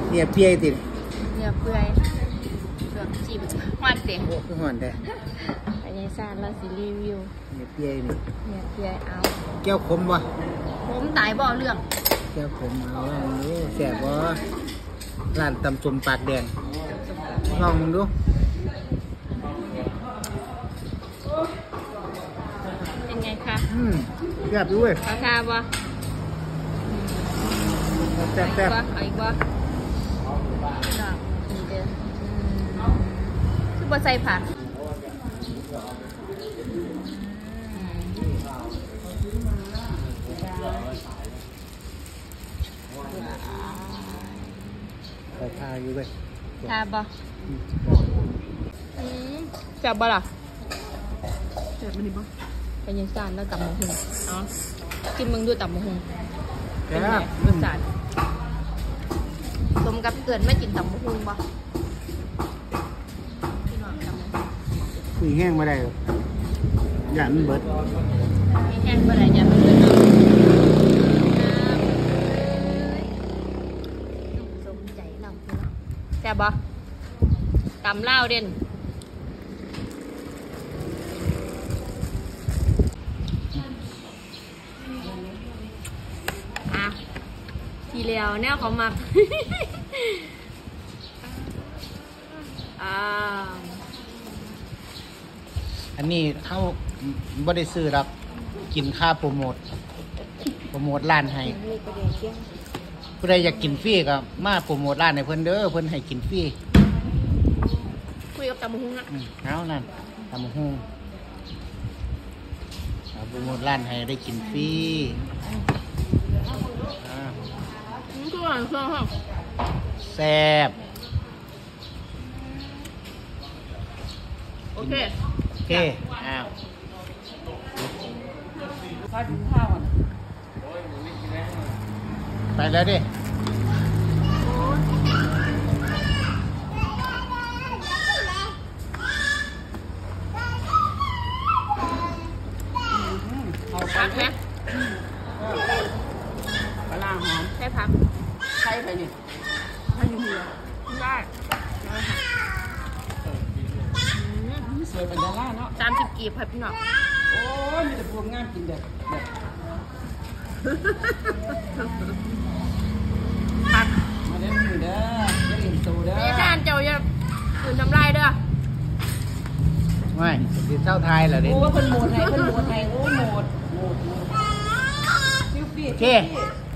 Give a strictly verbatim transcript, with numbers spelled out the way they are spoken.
เนี่ยเปียติเนี่ยเปื่อยเลือกจิ้มหวานเต็มโอ้คือหอนแต่ไปในซานเราสิรีวิวเนี่ยเปียนี่เนี่ยเปื่อยเอาแก้วขมวะผมตายบ่เรื่องแก้วขมเอาลองดูแสบบ่ร้านตำจุ่มปากแดงลองดูเป็นไงคะอืมแซ่บด้วยราคาบ่แซ่บแซ่บเอาอีกบ่นี่เด้อคือบ่ใส่ผักใส่ชาอยู่ด้วยชาบ่จับบ่ล่ะจับมันดิบ่ไปยังซ่านแล้วตับหมูหุ่งเนาะกินมึงดูตับหมูหุ่งเป็นไงรสชาติสมกับเกิดไม่กินตับหมูหุ่งบ่คุยแห้งมาได้อย่ามันเบิดแห้งมาได้อย่ามันเบิดสมใจเราแซ่บบ่ตำเล่าเด่นอ่ะทีเดียวแนวเขามักอ่าอันนี้เข้าบ่ได้ซื้อหรอกกินค่าโปรโมทโปรโมทร้านให้ผู้ใดอยากกินฟรีก็มาโปรโมทร้านให้เพิ่นเด้อเพิ่นให้กินฟรีคุยกับตำหุงอ่ะเอานั่นตำหุงเอาโปรโมทร้านให้ได้กินฟรีอ่านี่คืออะไรเครื่องห้องแซ่บโอเคโอเคอ้าวข้าวถุงข้าวอ่ะไปแล้วดิพักไหมปลาหอมใช่พักใช่ไปนี่ใช่อยู่เดียวได้สวยเป็นดาราเนาะสามสิบกีบครับพี่น้องโอ้ยมีแต่พวกงานกินเด็ดเด็ดพักมาเล่นมือเด้อเล่นตูเด้อนี่จานเจ้าอย่าอื่นทำลายเด้อไม่ติดเท่าไทยเหรอเด็กโอ้เพิ่นโหมดไทยเพิ่นโหมดไทยโอ้โหมดโหมดโอเค